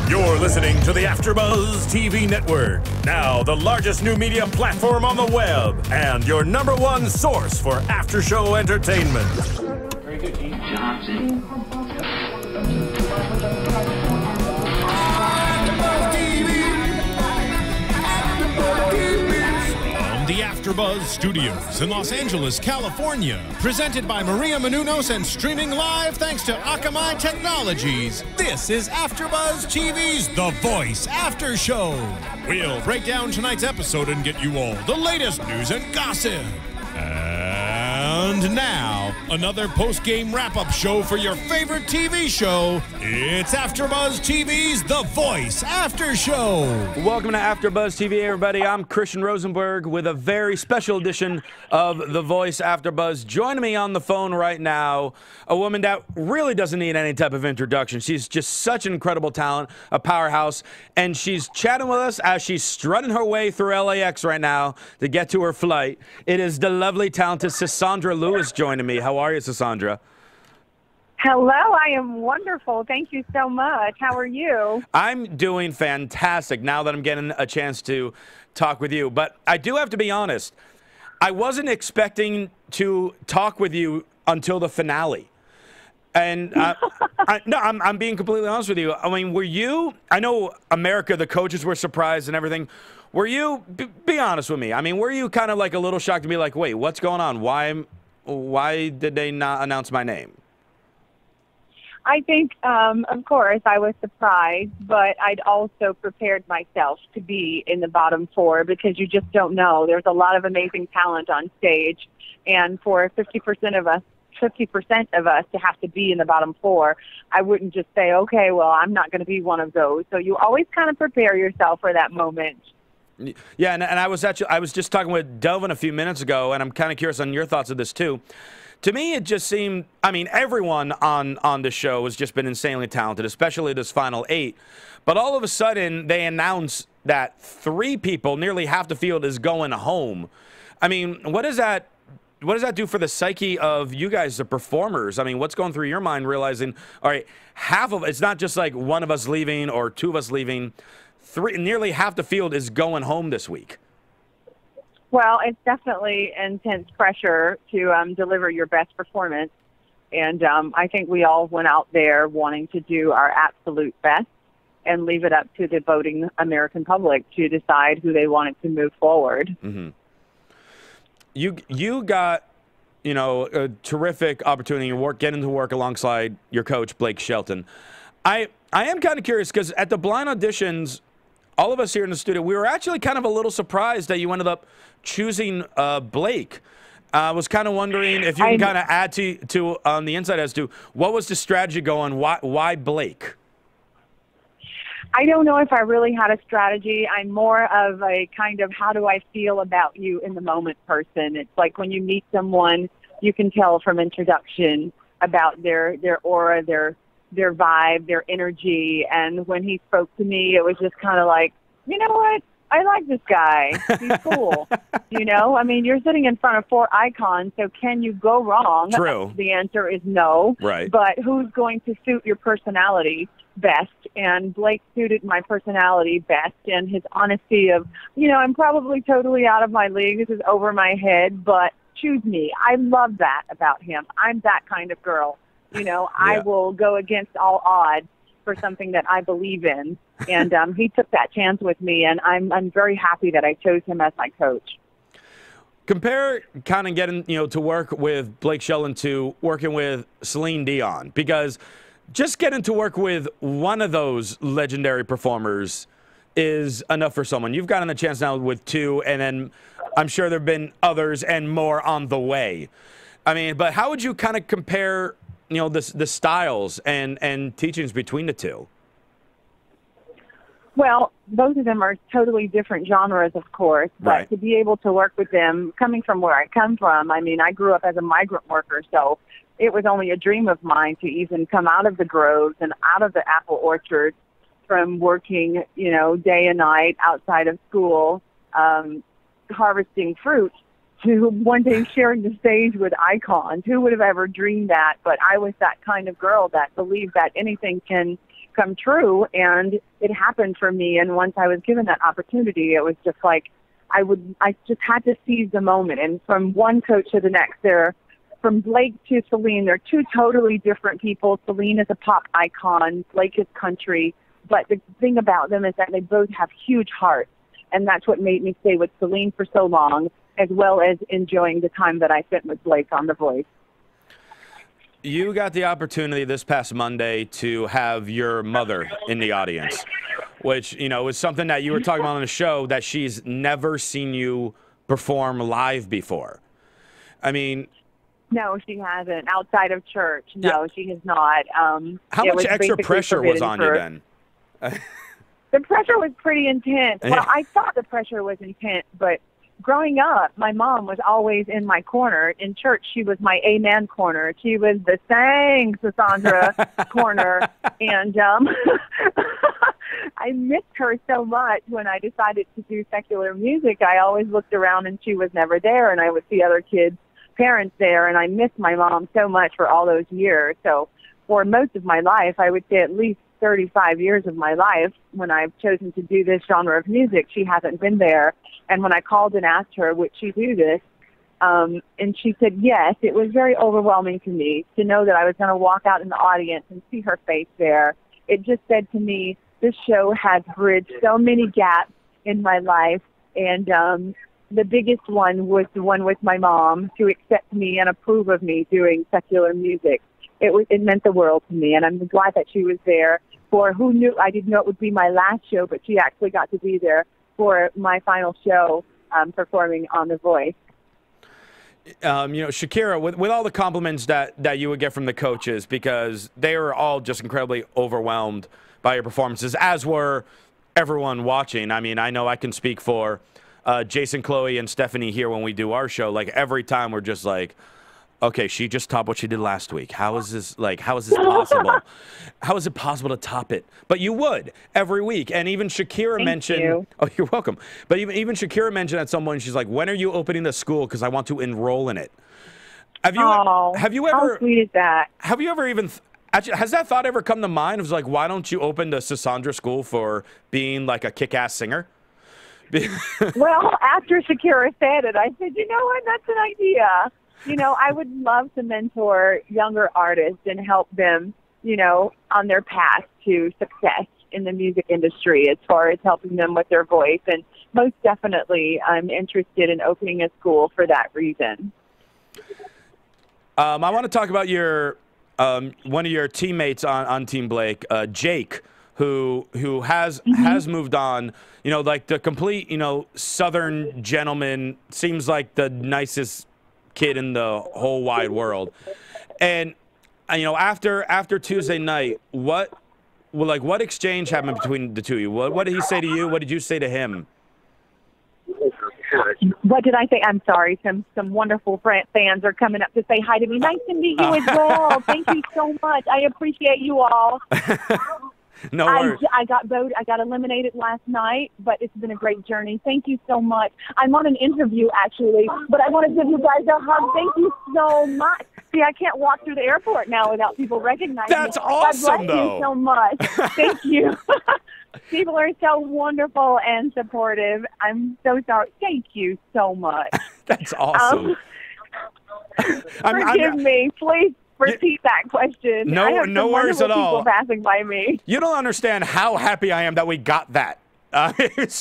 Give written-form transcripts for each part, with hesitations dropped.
You're listening to the AFTERBUZZ TV network, now the largest new media platform on the web, and your #1 source for after-show entertainment. Very good, Gene Johnson. The AFTERBUZZ Studios in Los Angeles, California. Presented by Maria Menounos and streaming live thanks to Akamai Technologies. This is AFTERBUZZ TV's The Voice After Show. We'll break down tonight's episode and get you all the latest news and gossip. And now, another post-game wrap-up show for your favorite TV show. It's AFTERBUZZ TV's The Voice After Show. Welcome to AFTERBUZZ TV, everybody. I'm Christian Rosenberg with a very special edition of The Voice AFTERBUZZ. Joining me on the phone right now, a woman that really doesn't need any type of introduction. She's just such an incredible talent, a powerhouse, and she's chatting with us as she's strutting her way through LAX right now to get to her flight. It is the lovely, talented Sisaundra Lewis joining me. How are you, Sisaundra? Hello, I am wonderful. Thank you so much. How are you? I'm doing fantastic now that I'm getting a chance to talk with you. But I do have to be honest. I wasn't expecting to talk with you until the finale. And I'm being completely honest with you. I mean, were you, I know America, the coaches were surprised and everything. Were you, be honest with me, I mean, were you kind of like a little shocked to be like, wait, what's going on? Why did they not announce my name? I think, of course, I was surprised, but I'd also prepared myself to be in the bottom 4 because you just don't know. There's a lot of amazing talent on stage, and for 50% of us to have to be in the bottom 4, I wouldn't just say, okay, well, I'm not going to be one of those. So you always kind of prepare yourself for that moment. Yeah, and I was just talking with Delvin a few minutes ago, and I'm kind of curious on your thoughts of this too. To me, it just seemed, I mean, everyone on the show has just been insanely talented, especially this final 8. But all of a sudden, they announce that 3 people, nearly half the field, is going home. I mean, what does that do for the psyche of you guys, the performers? I mean, what's going through your mind realizing, all right, it's not just like one of us leaving or 2 of us leaving. Nearly half the field is going home this week. Well, it's definitely intense pressure to deliver your best performance. And I think we all went out there wanting to do our absolute best and leave it up to the voting American public to decide who they wanted to move forward. Mm-hmm. You got, you know, a terrific opportunity to getting to work alongside your coach, Blake Shelton. I am kind of curious because at the blind auditions, all of us here in the studio, we were actually kind of a little surprised that you ended up choosing Blake. I was kind of wondering if you can kind of add to on the inside as to what was the strategy going, why Blake? I don't know if I really had a strategy. I'm more of a kind of how do I feel about you in the moment person. It's like when you meet someone, you can tell from introduction about their aura, their vibe, their energy. And when he spoke to me, it was just kind of like, you know what? I like this guy. He's cool. You know, I mean, you're sitting in front of 4 icons, so can you go wrong? True. The answer is no. Right. But who's going to suit your personality best? And Blake suited my personality best, and his honesty of, you know, I'm probably totally out of my league. This is over my head, but choose me. I love that about him. I'm that kind of girl. You know, I will go against all odds for something that I believe in. And he took that chance with me, and I'm very happy that I chose him as my coach. Compare kind of getting, you know, to work with Blake Shelton to working with Celine Dion, because just getting to work with one of those legendary performers is enough for someone. You've gotten a chance now with 2, and then I'm sure there have been others and more on the way. I mean, but how would you kind of compare, you know, the styles and teachings between the 2? Well, both of them are totally different genres, of course, but right. To be able to work with them, coming from where I come from, I mean, I grew up as a migrant worker, so it was only a dream of mine to even come out of the groves and out of the apple orchards from working, you know, day and night outside of school, harvesting fruit, to one day sharing the stage with icons. Who would have ever dreamed that? But I was that kind of girl that believed that anything can come true, and it happened for me. And once I was given that opportunity, it was just like I just had to seize the moment. And from one coach to the next, from Blake to Celine, they're two totally different people. Celine is a pop icon, Blake is country. But the thing about them is that they both have huge hearts, and that's what made me stay with Celine for so long, as well as enjoying the time that I spent with Blake on The Voice. You got the opportunity this past Monday to have your mother in the audience, which, you know, is something that you were talking about on the show, that she's never seen you perform live before. I mean... No, she hasn't. Outside of church, no, she has not. How much extra pressure was on you then? The pressure was pretty intense. Yeah. Well, I thought the pressure was intense, but growing up, my mom was always in my corner. In church, she was my amen corner. She was the sang Sisaundra corner. And I missed her so much when I decided to do secular music. I always looked around and she was never there, and I would see other kids' parents there, and I missed my mom so much for all those years. So for most of my life, I would say at least 35 years of my life, when I've chosen to do this genre of music, she hasn't been there. And when I called and asked her, would she do this? And she said yes. It was very overwhelming to me to know that I was going to walk out in the audience and see her face there. It just said to me, this show has bridged so many gaps in my life. And the biggest one was the one with my mom, to accept me and approve of me doing secular music. It meant the world to me, and I'm glad that she was there. For who knew, I didn't know it would be my last show, but she actually got to be there for my final show, performing on The Voice. You know, Shakira, with all the compliments that you would get from the coaches, because they were all just incredibly overwhelmed by your performances, as were everyone watching. I mean, I know I can speak for Jason, Chloe, and Stephanie here when we do our show. Like, every time we're just like, okay, she just topped what she did last week. How is this possible? How is it possible to top it? But you would every week. And even Shakira mentioned, you. Oh, you're welcome. But even Shakira mentioned at some point, she's like, when are you opening the school? Because I want to enroll in it. Have you ever, how sweet is that? Have you ever even, actually, has that thought ever come to mind? It was like, why don't you open the Sisaundra School for being like a kick-ass singer? Well, after Shakira said it, I said, you know what, that's an idea. You know, I would love to mentor younger artists and help them, you know, on their path to success in the music industry, as far as helping them with their voice. And most definitely, I'm interested in opening a school for that reason. I want to talk about your one of your teammates on Team Blake, Jake, who has moved on. You know, like the complete, you know, Southern gentleman, seems like the nicest kid in the whole wide world. And you know, after Tuesday night, what exchange happened between the two of you? What did he say to you? What did you say to him? What did I say? I'm sorry. Some wonderful fans are coming up to say hi to me. Nice to meet you as well. Thank you so much. I appreciate you all. No worries. I got eliminated last night, but it's been a great journey. Thank you so much. I'm on an interview, actually, but I want to give you guys a hug. Thank you so much. See, I can't walk through the airport now without people recognizing me. That's awesome, God bless you so much. Thank you. People are so wonderful and supportive. I'm so sorry. Thank you so much. That's awesome. Forgive me, please. Repeat that question. No worries at all. People passing by me. You don't understand how happy I am that we got that. Oh,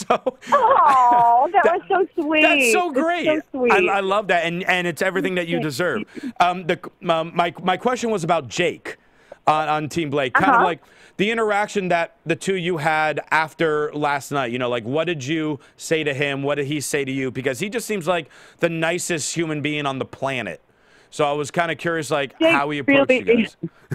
that was so sweet. That's so great. It's so sweet. I love that, and it's everything that you deserve. My question was about Jake on Team Blake. Kind of like the interaction that the two of you had after last night. You know, like, what did you say to him? What did he say to you? Because he just seems like the nicest human being on the planet. So I was kind of curious, like, how he approached you guys.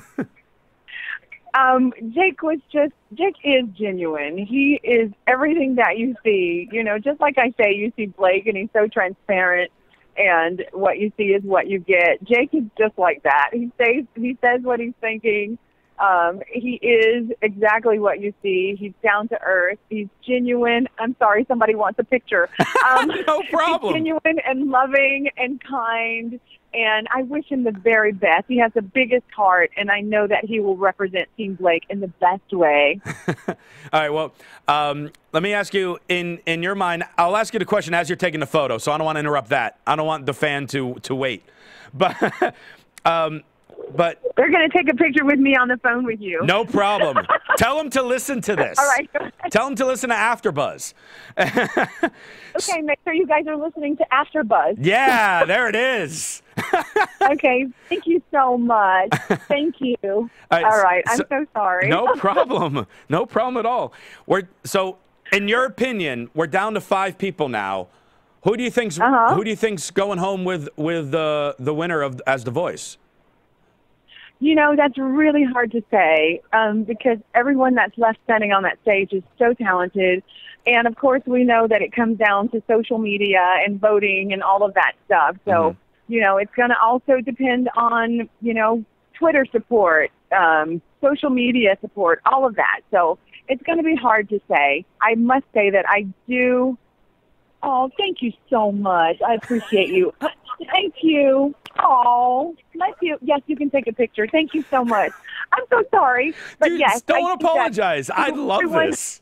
Jake is genuine. He is everything that you see. You know, just like I say, you see Blake and he's so transparent, and what you see is what you get. Jake is just like that. He says what he's thinking. He is exactly what you see. He's down to earth. He's genuine. I'm sorry, somebody wants a picture. No problem. He's genuine and loving and kind and I wish him the very best. He has the biggest heart, and I know that he will represent Team Blake in the best way. All right, well, let me ask you, in your mind, I'll ask you the question as you're taking the photo, so I don't want to interrupt that. I don't want the fan to wait. But they're going to take a picture with me on the phone with you. No problem. Tell them to listen to this. All right. Tell them to listen to AfterBuzz. Okay, make sure you guys are listening to AfterBuzz. Yeah, there it is. Okay, thank you so much. Thank you. All right, I'm so sorry. No problem. No problem at all. So, in your opinion, we're down to 5 people now. Who do you think's going home with the winner as The Voice? You know, that's really hard to say because everyone that's left standing on that stage is so talented. And, of course, we know that it comes down to social media and voting and all of that stuff. So, you know, it's going to also depend on, you know, Twitter support, social media support, all of that. So it's going to be hard to say. I must say that I do. Oh, thank you so much. I appreciate you. Thank you. Oh, bless you. Yes, you can take a picture. Thank you so much. I'm so sorry. But Dude, yes, don't apologize. I love this.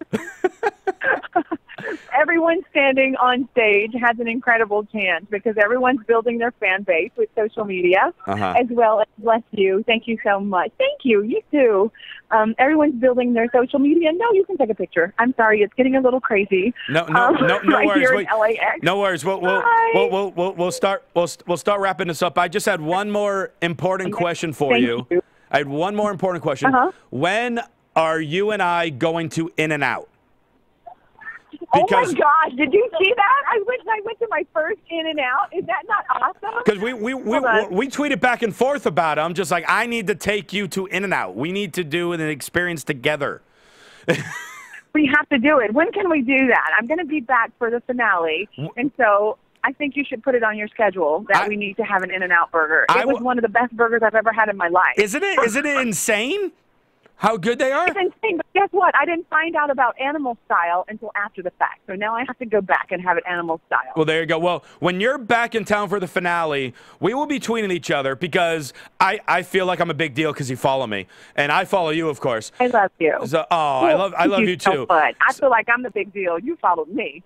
Everyone standing on stage has an incredible chance because everyone's building their fan base with social media as well as bless you. Thank you so much. Thank you. You too. Everyone's building their social media. No, you can take a picture. I'm sorry. It's getting a little crazy. No right worries. Here in LAX. No worries. We'll start wrapping this up. I just had one more important question for you. I had one more important question. When are you and I going to In-N-Out? Oh my gosh! Did you see that? I went to my first In-N-Out. Is that not awesome? Because we tweeted back and forth about it. I'm just like, I need to take you to In-N-Out. We need to do an experience together. We have to do it. When can we do that? I'm going to be back for the finale, and so I think you should put it on your schedule that we need to have an In-N-Out burger. It was one of the best burgers I've ever had in my life. Isn't it insane how good they are? It's insane, but guess what? I didn't find out about animal style until after the fact. So now I have to go back and have it animal style. Well, there you go. Well, when you're back in town for the finale, we will be tweeting each other because I feel like I'm a big deal because you follow me. And I follow you, of course. I love you. So, I love you too. I feel like I'm the big deal. You followed me.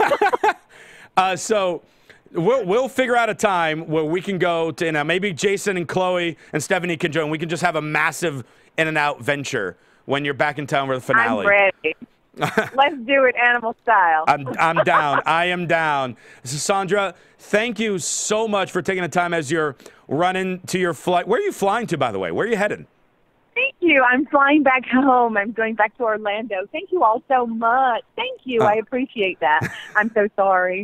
So we'll figure out a time where we can go to maybe Jason and Chloe and Stephanie can join. We can just have a massive In-N-Out venture when you're back in town for the finale. I'm ready. Let's do it animal style. I'm down. I am down. Sisaundra, thank you so much for taking the time as you're running to your flight. Where are you flying to, by the way? Where are you headed? Thank you. I'm flying back home. I'm going back to Orlando. Thank you all so much. Thank you. I appreciate that. I'm so sorry.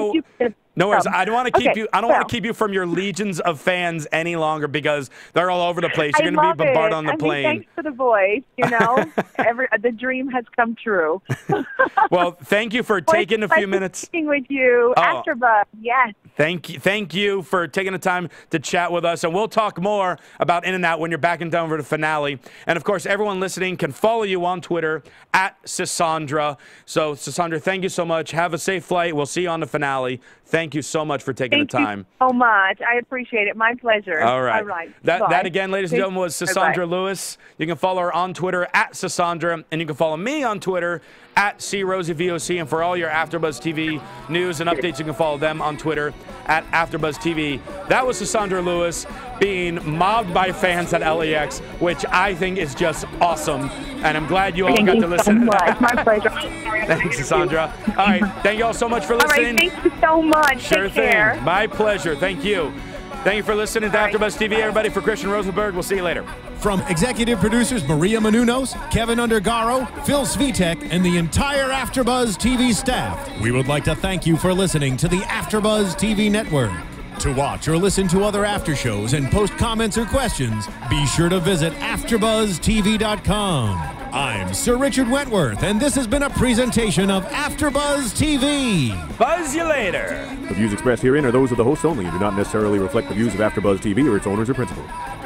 No worries. I don't want to keep you. I don't want to keep you from your legions of fans any longer because they're all over the place. You're going to be bombarded on the plane. Thanks for The Voice. You know, the dream has come true. Well, thank you for taking a few minutes. Speaking with you, AfterBuzz. Yes. Thank you for taking the time to chat with us, and we'll talk more about In-N-Out when you're back in town for the finale. And of course, everyone listening can follow you on Twitter at Sisaundra. So, Sisaundra, thank you so much. Have a safe flight. We'll see you on the finale. Thank you so much for taking the time. Thank you so much. I appreciate it. My pleasure. All right. That again, ladies and gentlemen, was Sisaundra Lewis. You can follow her on Twitter at Sisaundra, and you can follow me on Twitter at CRosieVOC. And for all your AfterBuzz TV news and updates, you can follow them on Twitter at AfterBuzz TV. That was Sisaundra Lewis being mobbed by fans at LAX, which I think is just awesome. And I'm glad you all got to listen. So much. My pleasure. Thanks, Sisaundra. All right. Thank you all so much for listening. All right. Thank you so much. Sure Take care. thing. My pleasure. Thank you. Thank you for listening to AfterBuzz TV, everybody. For Christian Rosenberg, we'll see you later. From executive producers Maria Menounos, Kevin Undergaro, Phil Svitek, and the entire AfterBuzz TV staff, we would like to thank you for listening to the AfterBuzz TV network. To watch or listen to other after shows and post comments or questions, be sure to visit AfterBuzzTV.com. I'm Sir Richard Wentworth, and this has been a presentation of AfterBuzz TV. Buzz you later. The views expressed herein are those of the hosts only and do not necessarily reflect the views of AfterBuzz TV or its owners or principals.